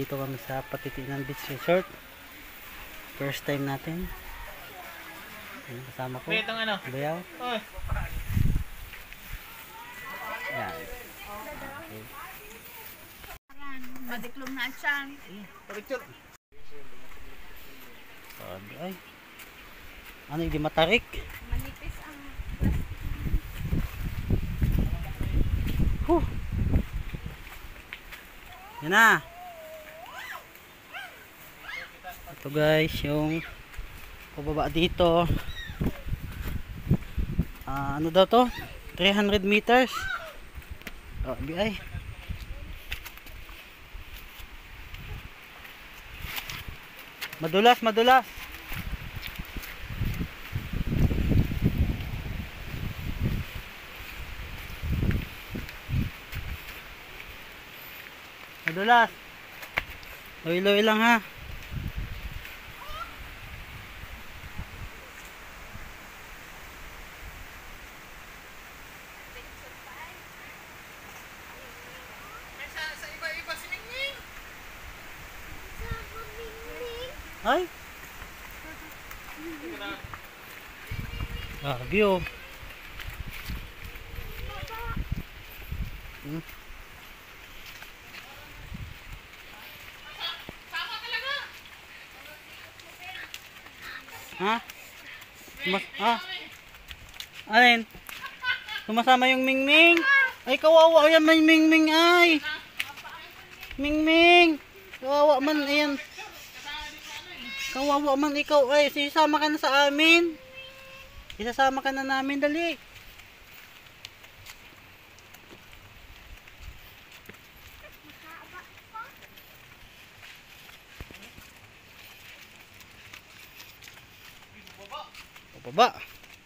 Nandito kami sa Patitinan Beach Resort. First time natin. Kasama ko. Bayaw. Yan. Okay. Madiklom na siyan. Sabi ay. Ano hindi matarik? Manipis ang Huh. Yan na. Ito guys, yung pababa dito. Ano daw to? 300 meters. Oh, ay. Madulas, madulas. Madulas. Loy-loy lang ha. Sa iba-iba si Mingming. Ay. View. Sama talaga. Ha? Alin? Sumasama yung Mingming. Ay, kawawa yan may Mingming ay. Mingming. Kawawa man ayan. Kawawa man ikaw ay. Sisama ka na sa amin. Isasama ka na namin, dali. Baba.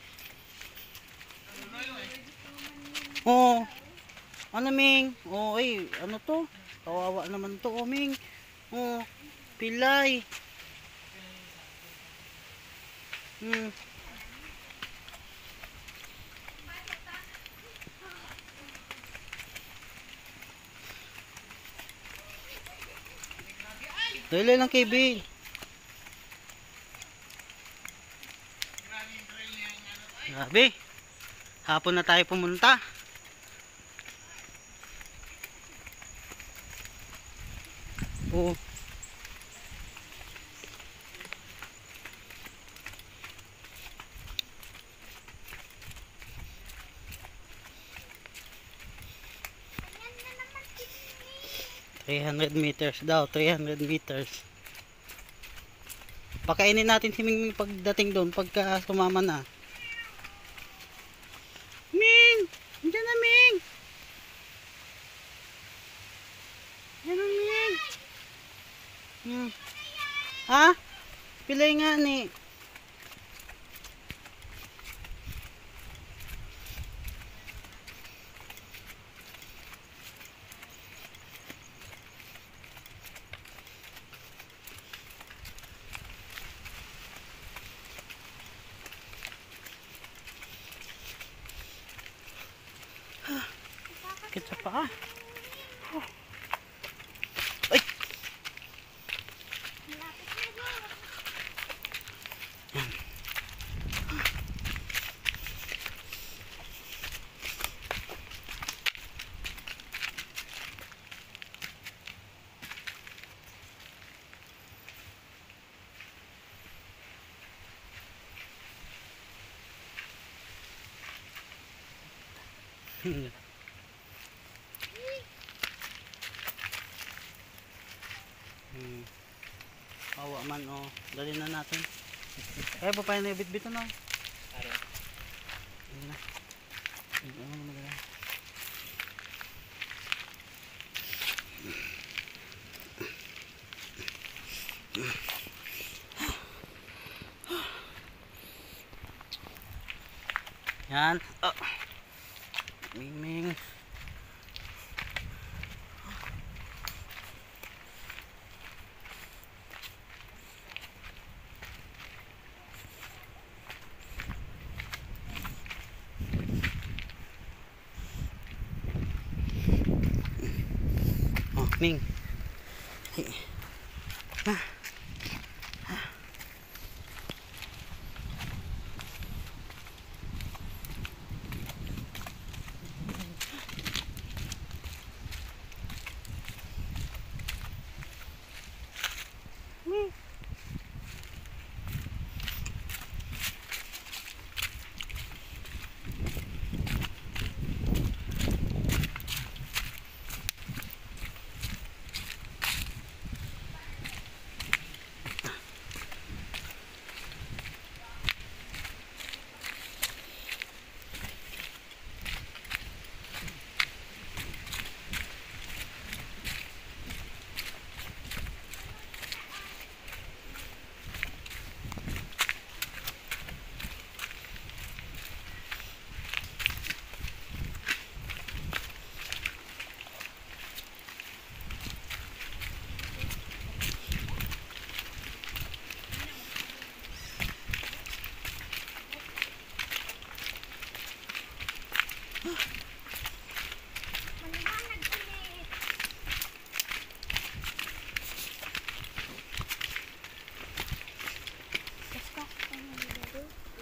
Oh. Ano Ming? Oh, ay, ano to? Kawawa naman to, oh Ming. Oh, pilay. Dali lang KB. Grabe. Hapon na tayo pumunta. Oo. $300 meters daw, 300 meters. Pakainin natin si Ming pagdating doon, pagka sumama na. Ming! Diyan na Ming! Diyan na Ming! Ha? Pilay nga ni. Sakit sa paa. Ay! Awa man oh. Dali na natin. Kaya pa pa na ibit-bit na. Ari. Hindi na. Hindi na magana. Yan. Oh. Ming. Oh, Ming. Ay. Maliwanag ulit. Kaskas pa nilaro.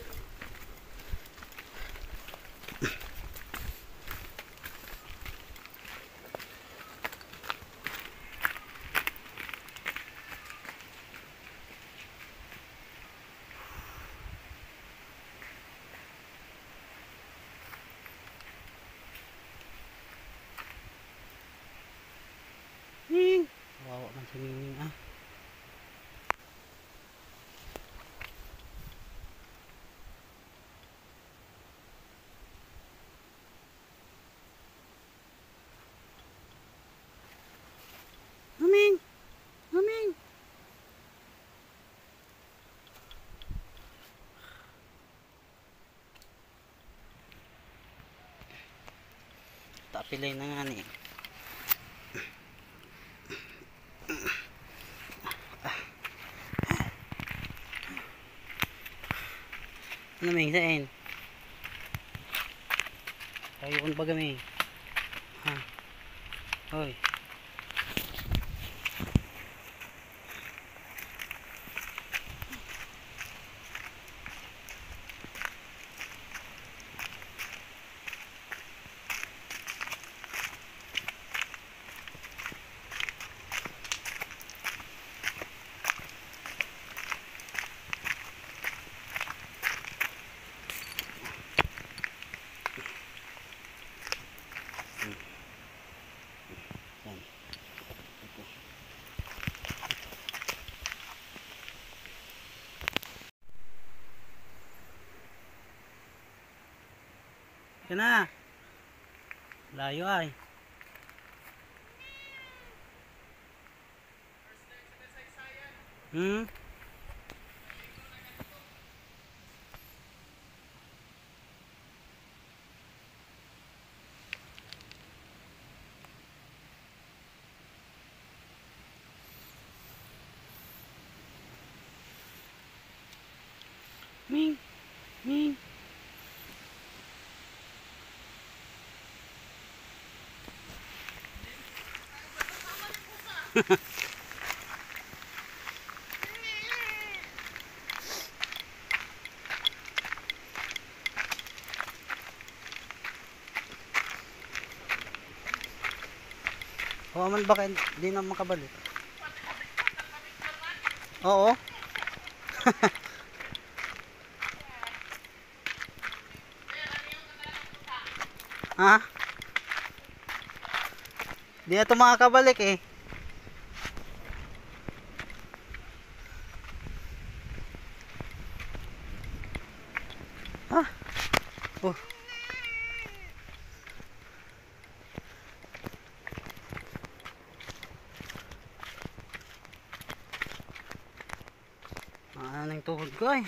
Ning. Wawa man si Ning ah. Ming. Ming. Tapilay na nga ni. Ano Ming, saan? Ayun ba kami? Ha? Hoy. Yan. Yan na. Layo ay. Hmm? Ming. Ming. Oo man baka hindi na makabalik. Oo. Ha? Di na ito makakabalik eh. Ha? Oh. Ano yung tuhod ko eh.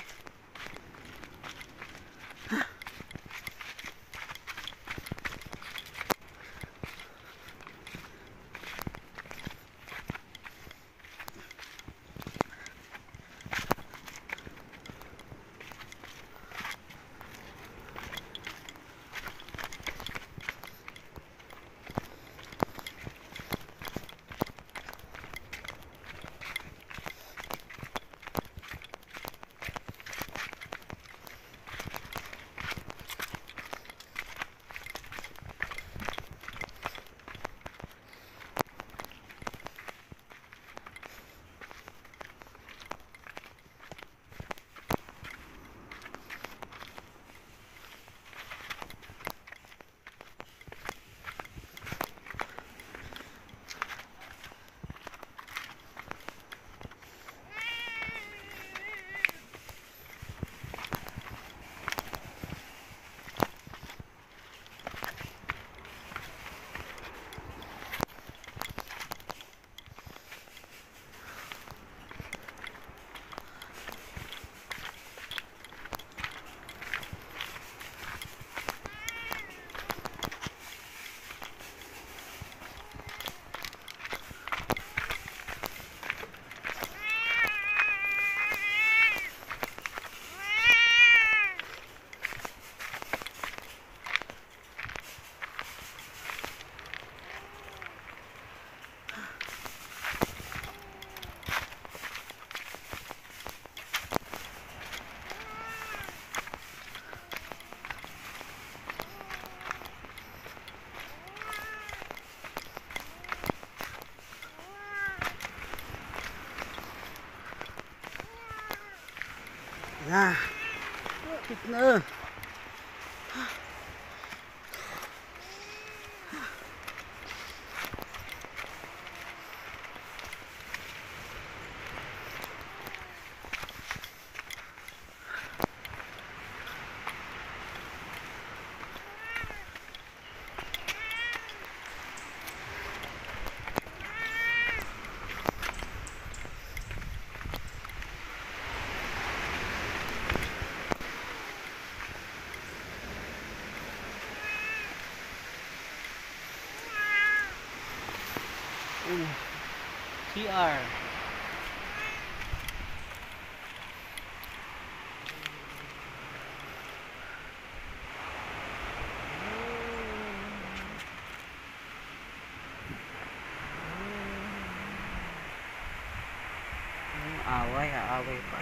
Na. Hit na. CR. Aaway pa.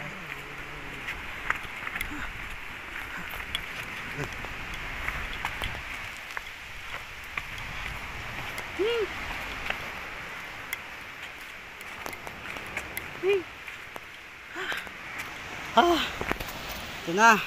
Ito na.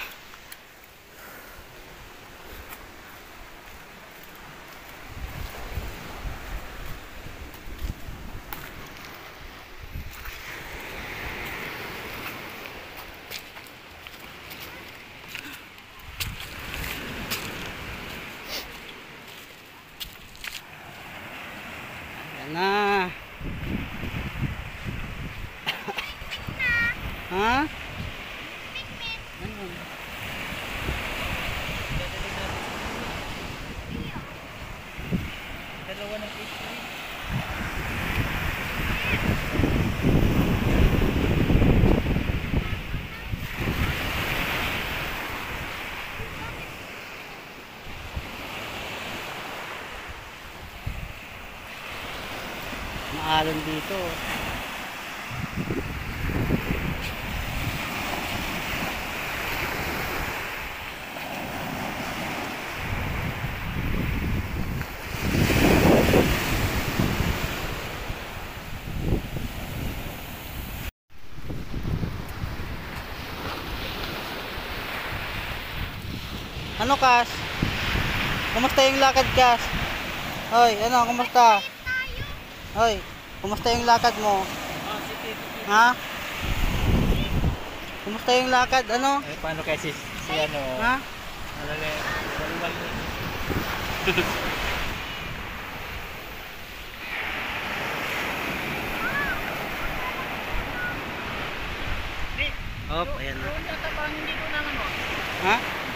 Ayan na. Ha? Ano? Dalawa ng HP. Maalon dito. Ano, Kas? Kumusta yung lakad, Kas? Hoy, ano, kumusta? Hoy, kumusta yung lakad mo? Ha? Kumusta yung lakad, ano? Eh, paano kasi si ano? Ha? Alala, walwal ni. Hop, ayan na. Doon yata parang hindi doon ang ano. Ha?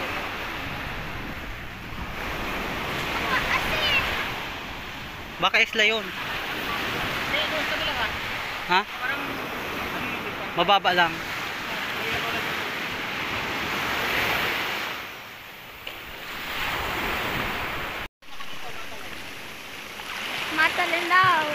Baka isla yun. Hindi, doon sa dalawa. Ha? Parang Mababa lang. Matalinaw.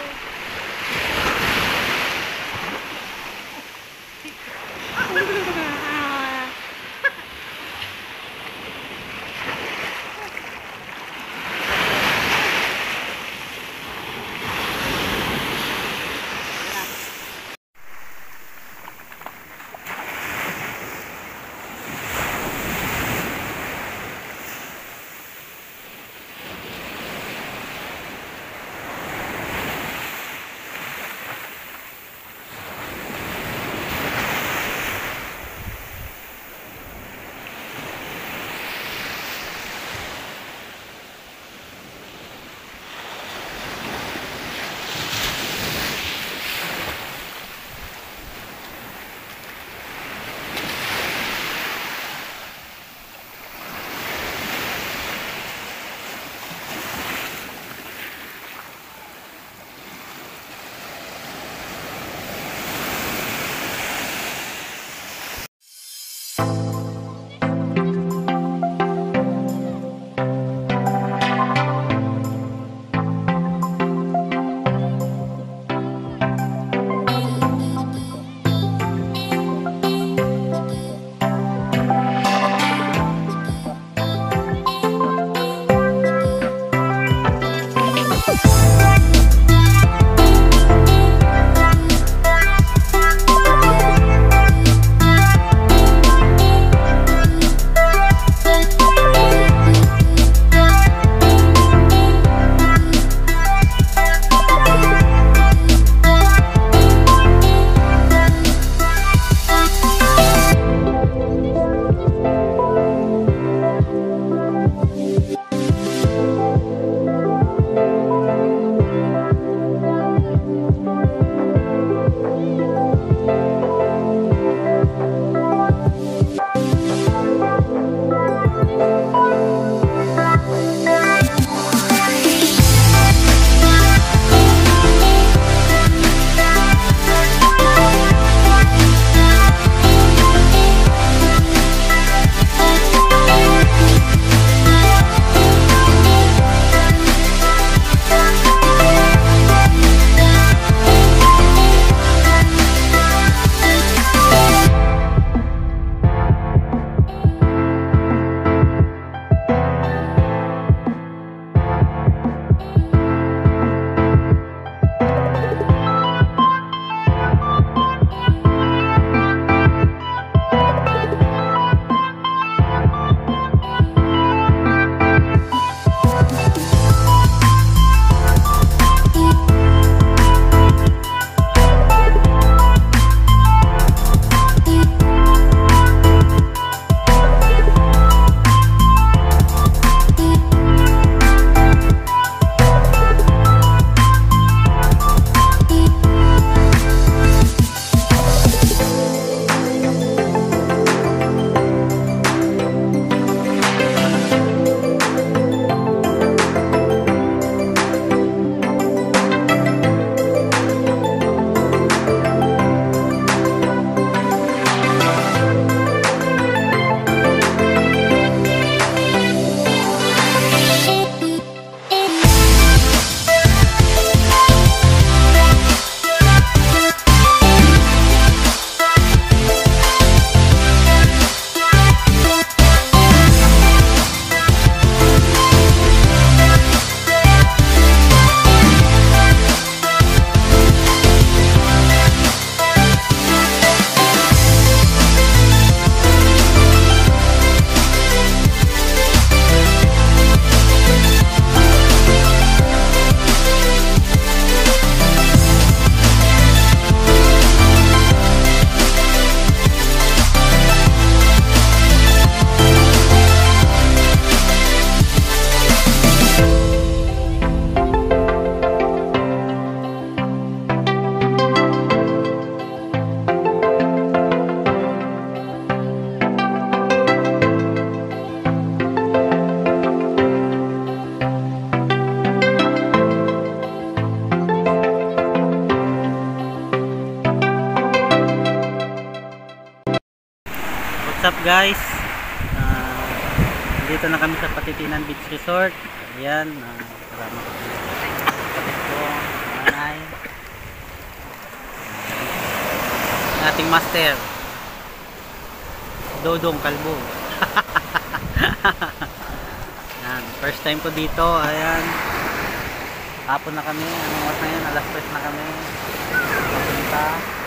up guys? Dito na kami sa Patitinan Beach Resort. Ayan, kasama ko kapatid ko, nanay, ang ating master Dodong Kalbo. Ayan, first time ko dito. Ayan, hapon na kami. Anong oras na yun? Alas 3 na kami papunta.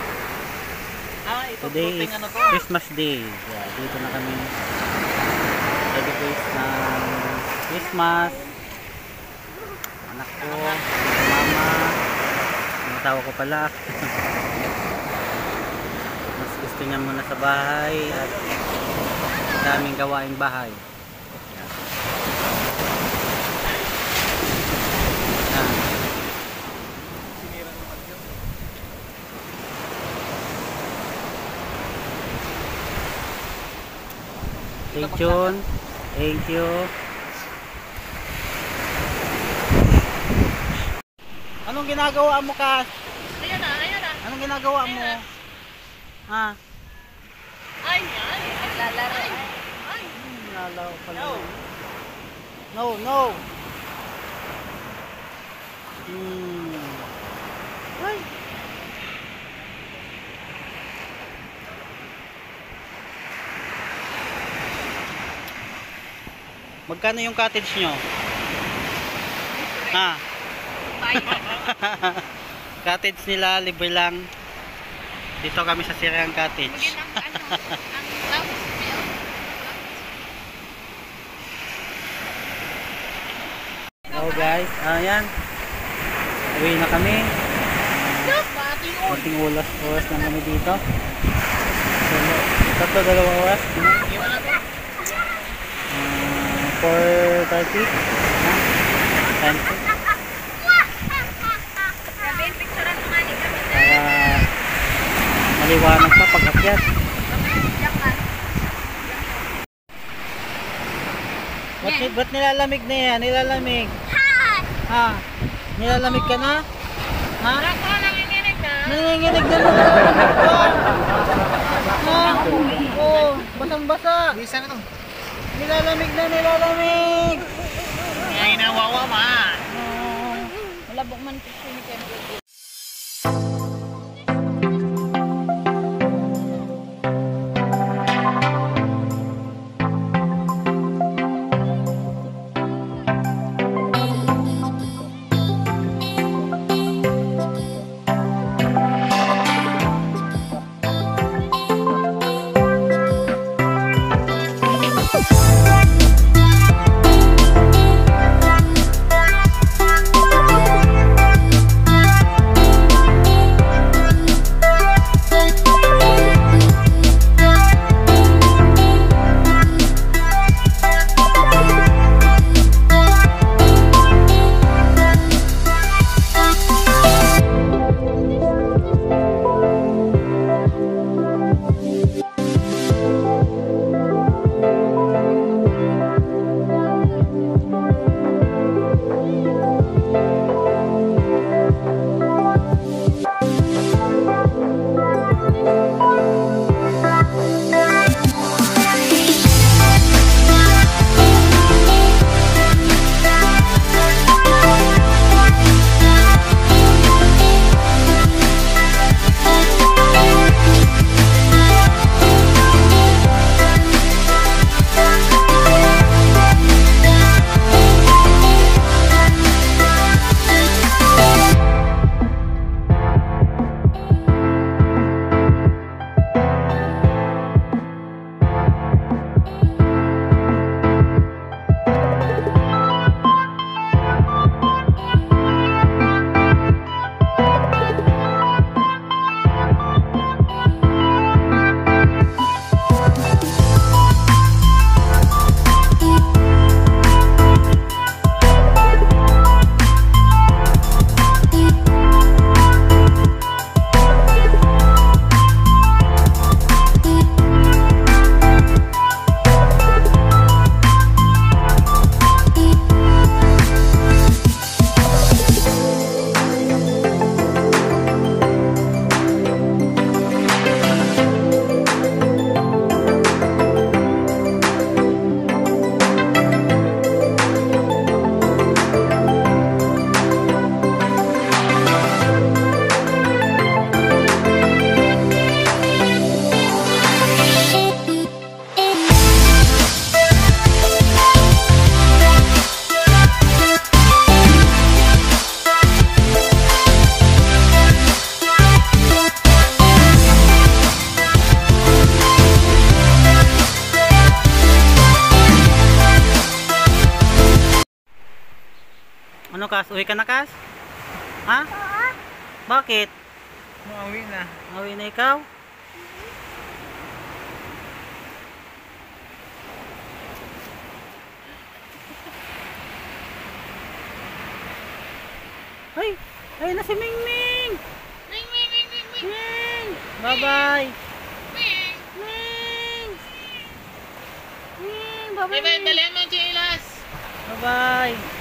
Today is Christmas Day. Yeah, dito na kami celebrate ng Christmas. Anak ko, mama, ang asawa ko pala. Mas gusto niya muna sa bahay at daming gawaing bahay. Yan. Stay tuned. Thank you. Anong ginagawa mo, Kas? Ayan na, ayan na. Anong ginagawa mo? Ha? Ay, ay. Naglalaro. Ay. Nalaro pala. No. No, no. Ay. Magkano yung cottage nyo? Ha? Cottage nila, libre lang. Dito kami sa Siriang Cottage. Hello guys, ayan. Uwi na kami. Konting oras na kami dito. Tatlo, 2 oras. 4:30. Time ko. Para maliwanag pa pag akyat. Ba't nilalamig na yan? Nilalamig. Ha? Nilalamig ka na? Ha? Nanginginig na nilalamig ka. Ha? Oo, basang-basa. Nilalamig na, nilalamig. Ngayon na wawa man. Malabok man kasi ni Ken. Kas? Uwi ka na, Kas? Ha? Bakit? Mauwi na. Uwi na ikaw? Ay! Ay na si Mingming! Ming, ming, ming, ming, ming. Ming! Bye-bye! Ming. Ming! Ming! Bye, Bye-bye! bye. Ming! Dalihan mo yung chilas. Bye-bye!